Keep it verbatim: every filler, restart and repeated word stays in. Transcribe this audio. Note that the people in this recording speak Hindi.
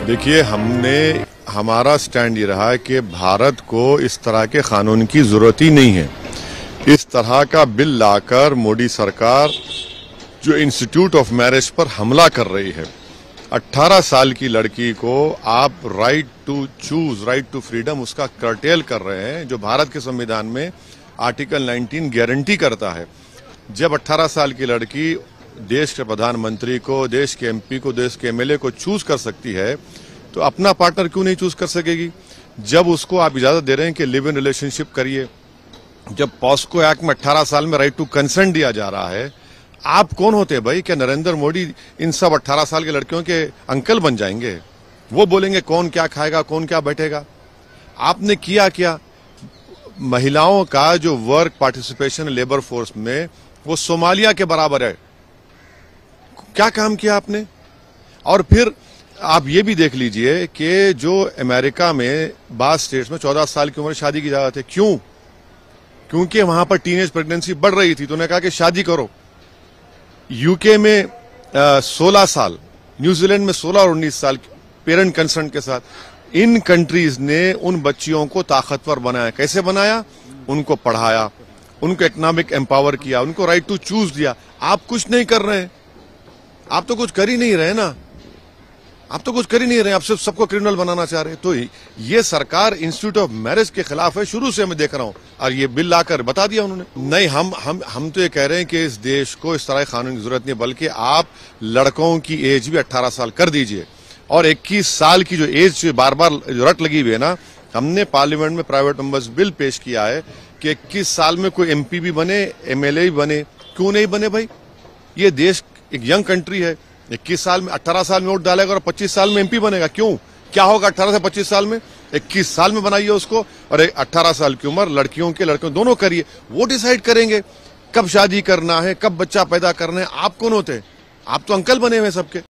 देखिए, हमने हमारा स्टैंड ये रहा है कि भारत को इस तरह के कानून की जरूरत ही नहीं है। इस तरह का बिल लाकर मोदी सरकार जो इंस्टीट्यूट ऑफ मैरिज पर हमला कर रही है, अठारह साल की लड़की को आप right to choose, right to freedom उसका कर्टेल कर रहे हैं, जो भारत के संविधान में आर्टिकल उन्नीस गारंटी करता है। जब अठारह साल की लड़की देश के प्रधानमंत्री को, देश के एमपी को, देश के एमएलए को चूज कर सकती है, तो अपना पार्टनर क्यों नहीं चूज कर सकेगी? जब उसको आप इजाजत दे रहे हैं कि लिव इन रिलेशनशिप करिए, जब पॉस्को एक्ट में अठारह साल में राइट टू कंसेंट दिया जा रहा है, आप कौन होते हैं भाई? क्या नरेंद्र मोदी इन सब अठारह साल के लड़कियों के अंकल बन जाएंगे? वो बोलेंगे कौन क्या खाएगा, कौन क्या बैठेगा? आपने किया क्या? महिलाओं का जो वर्क पार्टिसिपेशन लेबर फोर्स में, वो सोमालिया के बराबर है। क्या काम किया आपने? और फिर आप ये भी देख लीजिए कि जो अमेरिका में बाज स्टेट्स में चौदह साल की उम्र शादी की इजाजत है। क्यों? क्योंकि वहां पर टीनेज प्रेगनेंसी बढ़ रही थी, तो उन्होंने कहा कि शादी करो। यूके में सोलह साल, न्यूजीलैंड में सोलह और उन्नीस साल पेरेंट कंसेंट के साथ। इन कंट्रीज ने उन बच्चियों को ताकतवर बनाया। कैसे बनाया? उनको पढ़ाया, उनको इकोनॉमिक एम्पावर किया, उनको राइट टू चूज दिया। आप कुछ नहीं कर रहे हैं। आप तो कुछ कर ही नहीं रहे ना, आप तो कुछ कर ही नहीं रहे, आप सिर्फ सबको क्रिमिनल बनाना चाह रहे हैं। तो ये सरकार इंस्टीट्यूट ऑफ मैरिज के खिलाफ है, शुरू से मैं देख रहा हूं, और ये बिल लाकर बता दिया उन्होंने। नहीं, हम हम हम तो ये कह रहे हैं कि इस देश को इस तरह कानून की जरूरत नहीं, बल्कि आप लड़कों की एज भी अट्ठारह साल कर दीजिए। और इक्कीस साल की जो एज बार बार रट लगी हुई है ना, हमने पार्लियामेंट में प्राइवेट मेंबर्स बिल पेश किया है कि इक्कीस साल में कोई एमपी भी बने, एमएलए भी बने। क्यों नहीं बने भाई? ये देश एक यंग कंट्री है। इक्कीस साल में, अठारह साल में वोट डालेगा और पच्चीस साल में एमपी बनेगा। क्यों? क्या होगा अठारह से पच्चीस साल में? इक्कीस साल में बनाइए उसको, और अठारह साल की उम्र लड़कियों के लड़कों दोनों करिए। वो डिसाइड करेंगे कब शादी करना है, कब बच्चा पैदा करना है। आप कौन होते हैं? आप तो अंकल बने हुए सबके।